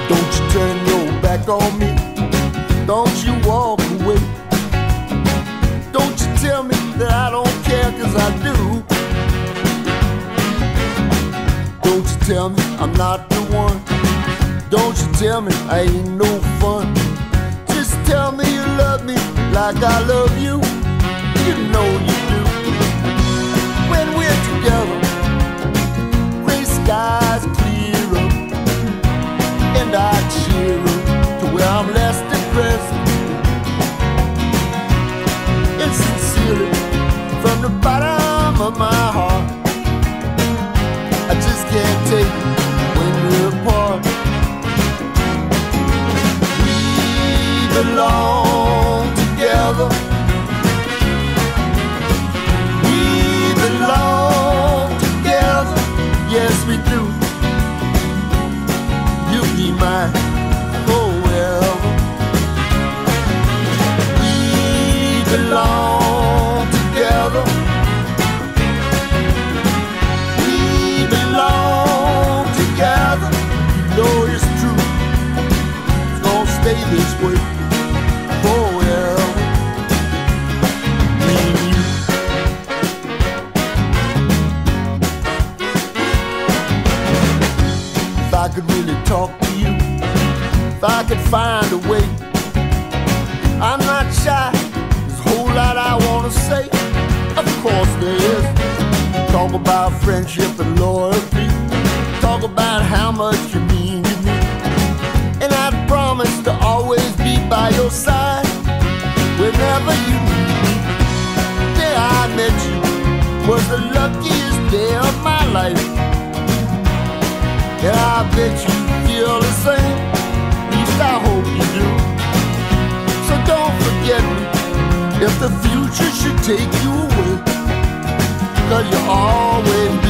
Don't you turn your back on me, don't you walk away. Don't you tell me that I don't care, 'cause I do. Don't you tell me I'm not the one. Don't you tell me I ain't no fun. Just tell me you love me like I love you. You know you do. When we're together, gray skies clear up, and I cheer up to where I'm less depressed. And sincerely, from the bottom of my heart, I just can't take it when we're apart. We belong together. We belong together. Yes, we do. You'll be mine forever. We belong together. We belong together. You know it's true. It's gonna stay this way forever. Me and you. If I could really talk to you, if I could find a way, I'm not shy. There's a whole lot I wanna say. Of course there is. Talk about friendship and loyalty. Talk about how much you mean to me. And I promise to always be by your side whenever you need me. The day I met you was the luckiest day of my life. And I bet you feel the same. At least I hope you do. So don't forget me if the future should take you away, 'cause you'll always be